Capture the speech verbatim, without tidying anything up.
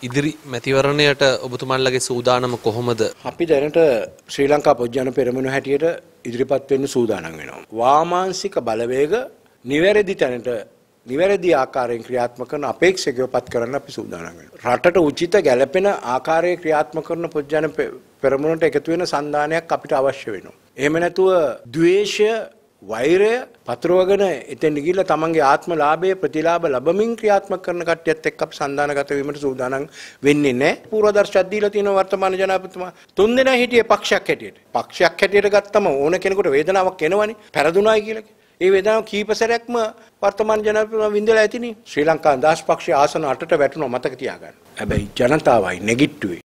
ඉදිරි මැතිවරණයට ඔබතුමාලගේ සූදානම කොහොමද? අපි දැනට ශ්‍රී ලංකා පොජ්ජන පෙරමුණ හැටියට ඉදිරිපත් වෙන්න සූදානම් වෙනවා. වාමාංශික බලවේග නිවැරදි තැනට නිවැරදි ආකාරයෙන් ක්‍රියාත්මක කරන අපේක්ෂකව පත් කරන්න අපි සූදානම් වෙනවා. රටට උචිත ගැළපෙන ආකාරයේ ක්‍රියාත්මක කරන පොජ්ජන පෙරමුණට එකතු වෙන සන්දානයක් අපිට අවශ්‍ය වෙනවා. එහෙම නැතුව ද්වේෂය, වෛරය පතරවගෙන එතෙන් ගිහිල්ලා තමන්ගේ ආත්ම ලාභයේ ප්‍රතිලාභ ලැබමින් ක්‍රියාත්මක කරන කට්ටියත් එක්ක අපි සන්දානගත වීමට සූදානම් වෙන්නේ නැහැ. පූර්වදර්ශයක් දීලා තියෙන වර්තමාන ජනාධිපතිතුමා තුන් දෙනා හිටියේ පක්ෂයක් හැටියට. පක්ෂයක් හැටියට ගත්තම ඕන කෙනෙකුට වේදනාවක් එනවනේ. පෙරදුනායි කියලා. ඒ වේදනාව කීප සැරයක්ම වර්තමාන ජනාධිපතිතුමා විඳලා ඇතිනේ. ශ්‍රී ලංකා දාස් පක්ෂයේ ආසන අටට වැටුණා මතක තියාගන්න. හැබැයි ජනතාවයි නැගිට්ටුවේ